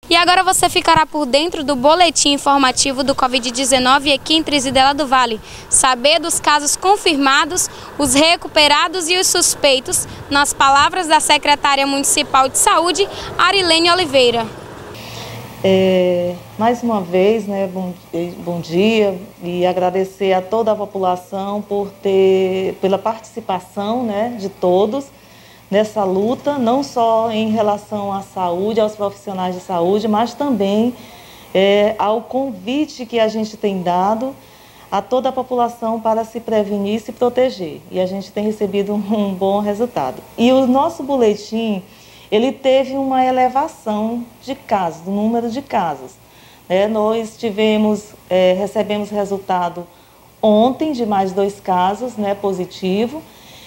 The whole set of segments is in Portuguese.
E agora você ficará por dentro do boletim informativo do Covid-19 aqui em Trizidela do Vale. Saber dos casos confirmados, os recuperados e os suspeitos, nas palavras da secretária municipal de saúde, Arilene Oliveira. Mais uma vez, né, bom dia, e agradecer a toda a população pela participação, né, de todos nessa luta, não só em relação à saúde, aos profissionais de saúde, mas também ao convite que a gente tem dado a toda a população para se prevenir e se proteger. E a gente tem recebido um bom resultado. E o nosso boletim, ele teve uma elevação de casos, do número de casos. Nós recebemos resultado ontem de mais 2 casos, né, positivo,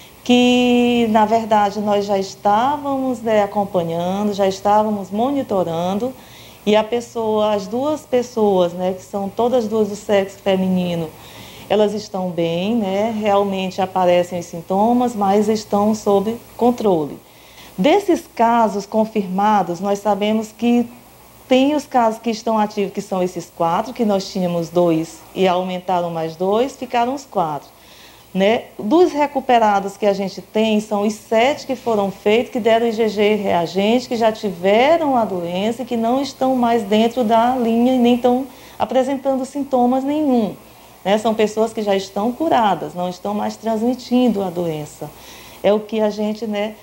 que, na verdade, nós já estávamos, né, acompanhando, já estávamos monitorando, e as 2 pessoas, né, que são todas 2 do sexo feminino, elas estão bem, né, realmente aparecem os sintomas, mas estão sob controle. Desses casos confirmados, nós sabemos que tem os casos que estão ativos, que são esses 4, que nós tínhamos 2 e aumentaram mais 2, ficaram os 4. Né? Dos recuperados que a gente tem, são os 7 que foram feitos, que deram IgG reagente, que já tiveram a doença e que não estão mais dentro da linha e nem estão apresentando sintomas nenhum. Né? São pessoas que já estão curadas, não estão mais transmitindo a doença. É o que a gente, né,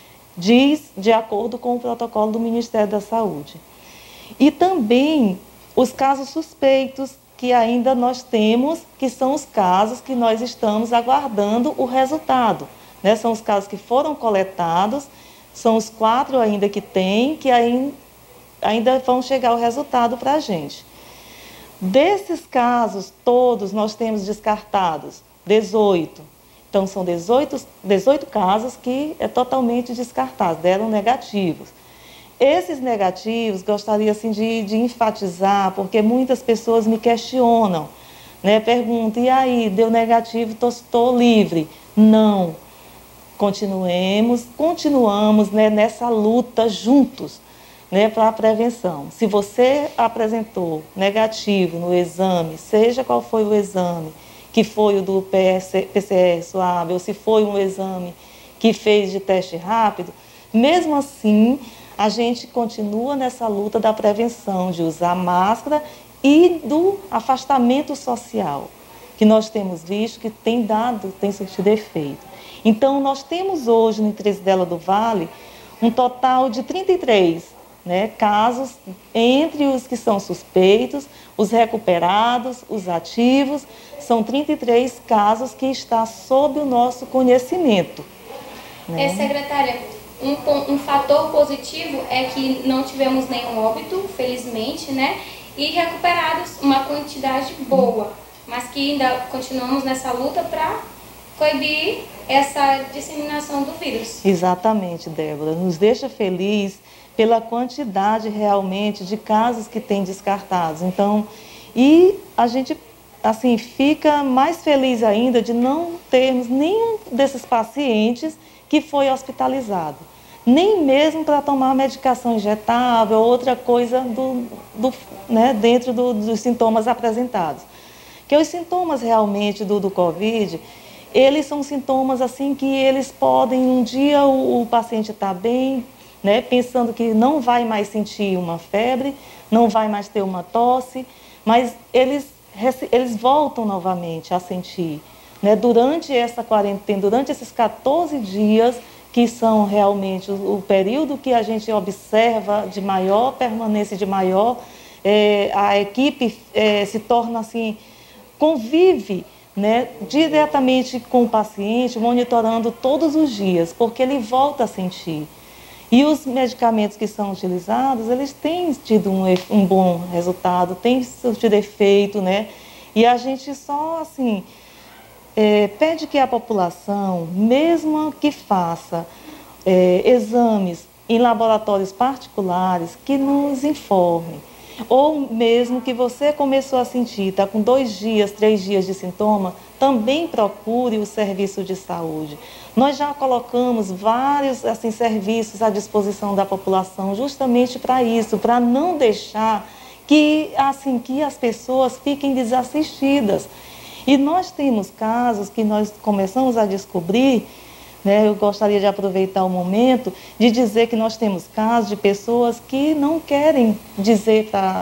diz de acordo com o protocolo do Ministério da Saúde. E também os casos suspeitos, que ainda nós temos, que são os casos que nós estamos aguardando o resultado. Né? São os casos que foram coletados, são os 4 ainda que tem, que ainda vão chegar o resultado para a gente. Desses casos todos, nós temos descartados 18. Então, são 18 casos que é totalmente descartados, deram negativos. Esses negativos, gostaria assim, de enfatizar, porque muitas pessoas me questionam, né? Perguntam, e aí, deu negativo, estou livre? Não. Continuamos, né, nessa luta juntos, né, para a prevenção. Se você apresentou negativo no exame, seja qual foi o exame, que foi o do PCR suave, ou se foi um exame que fez de teste rápido, mesmo assim, a gente continua nessa luta da prevenção, de usar máscara e do afastamento social, que nós temos visto que tem surtido efeito. Então, nós temos hoje, no Trizidela do Vale, um total de 33, né, casos, entre os que são suspeitos, os recuperados, os ativos, são 33 casos que estão sob o nosso conhecimento. Né? Secretária, um fator positivo é que não tivemos nenhum óbito, felizmente, né? E recuperados uma quantidade boa, mas que ainda continuamos nessa luta para coibir essa disseminação do vírus. Exatamente, Débora. Nos deixa feliz pela quantidade realmente de casos que tem descartados. Então, e a gente assim fica mais feliz ainda de não termos nenhum desses pacientes que foi hospitalizado, nem mesmo para tomar medicação injetável ou outra coisa né, dentro dos sintomas apresentados. Que os sintomas realmente do Covid, eles são sintomas assim que eles podem, um dia o paciente está bem, né, pensando que não vai mais sentir uma febre, não vai mais ter uma tosse, mas eles voltam novamente a sentir. Né, durante essa quarentena, durante esses 14 dias, que são realmente o período que a gente observa de maior permanência, de maior, a equipe se torna assim, convive, né, diretamente com o paciente, monitorando todos os dias, porque ele volta a sentir. E os medicamentos que são utilizados, eles têm tido um bom resultado, têm surtido efeito, né? E a gente só, assim, pede que a população, mesmo que faça exames em laboratórios particulares, que nos informe. ou mesmo que você começou a sentir, está com 2 dias, 3 dias de sintoma, também procure o serviço de saúde. Nós já colocamos vários assim, serviços à disposição da população justamente para isso, para não deixar que as pessoas fiquem desassistidas. E nós temos casos que nós começamos a descobrir, né, eu gostaria de aproveitar o momento de dizer que nós temos casos de pessoas que não querem dizer para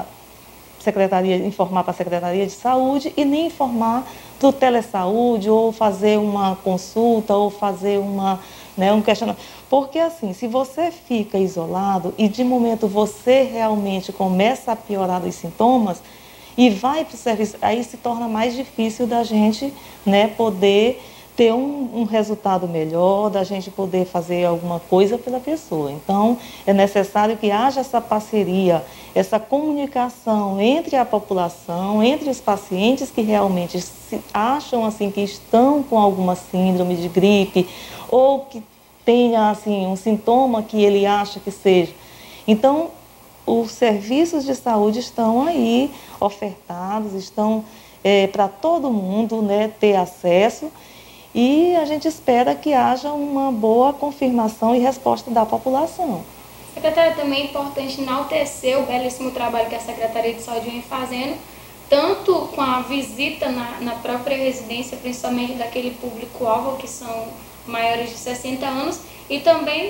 informar para a Secretaria de Saúde e nem informar para o Telesaúde, ou fazer uma consulta, ou fazer um questionamento. Porque assim, se você fica isolado e de momento você realmente começa a piorar os sintomas e vai para o serviço, aí se torna mais difícil da gente, né, poder ter um resultado melhor, da gente poder fazer alguma coisa pela pessoa. Então, é necessário que haja essa parceria, essa comunicação entre a população, entre os pacientes que realmente acham assim, que estão com alguma síndrome de gripe ou que tenha assim, um sintoma que ele acha que seja. Então, os serviços de saúde estão aí ofertados, estão para todo mundo, né, ter acesso. E a gente espera que haja uma boa confirmação e resposta da população. Secretária, também é importante enaltecer o belíssimo trabalho que a Secretaria de Saúde vem fazendo, tanto com a visita na própria residência, principalmente daquele público-alvo que são maiores de 60 anos, e também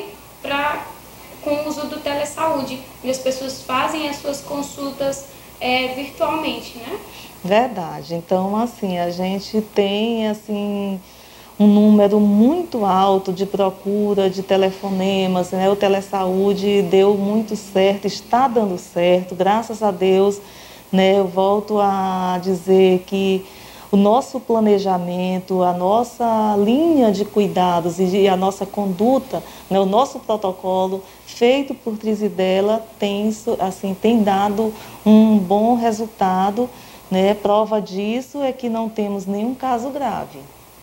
com o uso do telesaúde, e as pessoas fazem as suas consultas virtualmente, né? Verdade. Então, assim, a gente tem, assim, um número muito alto de procura de telefonemas, né? O telesaúde deu muito certo, está dando certo, graças a Deus, né? Eu volto a dizer que o nosso planejamento, a nossa linha de cuidados e a nossa conduta, né? O nosso protocolo feito por Trizidela tem dado um bom resultado, né? Prova disso é que não temos nenhum caso grave.